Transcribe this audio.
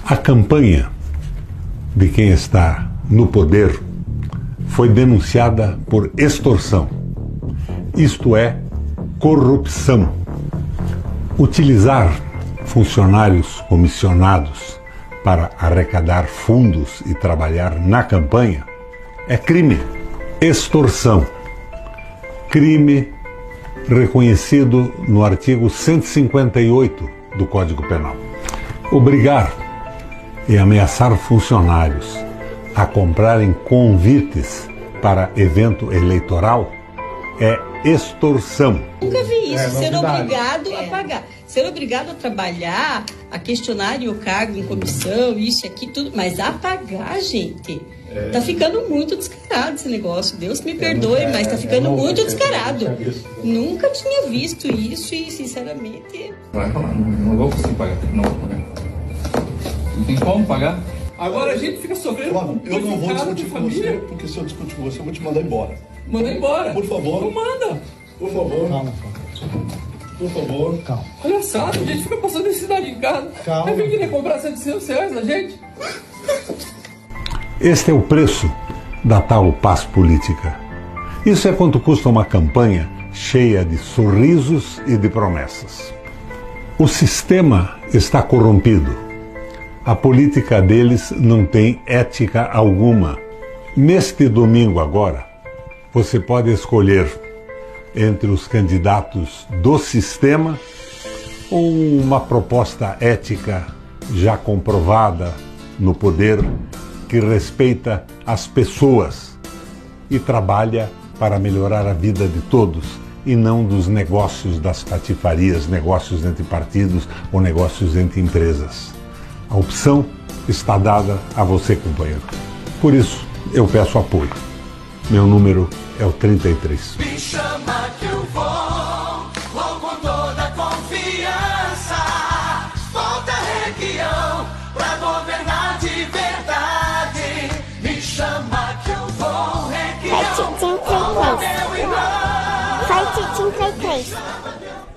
A campanha de quem está no poder foi denunciada por extorsão, isto é, corrupção. Utilizar funcionários comissionados para arrecadar fundos e trabalhar na campanha é crime. Extorsão, crime reconhecido no artigo 158 do Código Penal. Obrigar e ameaçar funcionários a comprarem convites para evento eleitoral é extorsão. Nunca vi isso, ser obrigado a pagar. Ser obrigado a trabalhar, a questionar o cargo em comissão, isso aqui, tudo, mas a pagar, gente, tá ficando muito descarado esse negócio. Deus me perdoe, mas tá ficando muito descarado. Nunca tinha visto isso e, sinceramente... Vai falar, não vou conseguir pagar, não vou pagar. Não tem como pagar? Agora a gente fica sofrendo. Eu não vou discutir com você, porque se eu discutir com você, eu vou te mandar embora. Manda embora. Por favor. Não manda. Por favor. Calma. Por favor. Calma. Olha só, a gente fica passando necessidade em casa. Calma. Aí vem querer cobrar R$700 da gente. Este é o preço da tal paz política. Isso é quanto custa uma campanha cheia de sorrisos e de promessas. O sistema está corrompido. A política deles não tem ética alguma. Neste domingo agora, você pode escolher entre os candidatos do sistema ou uma proposta ética já comprovada no poder que respeita as pessoas e trabalha para melhorar a vida de todos e não dos negócios das patifarias, negócios entre partidos ou negócios entre empresas. A opção está dada a você, companheiro. Por isso, eu peço apoio. Meu número é o 33. Me chama que eu vou com toda a confiança. Volta região pra governar de verdade. Me chama que eu vou, região. Vai, Titim 33.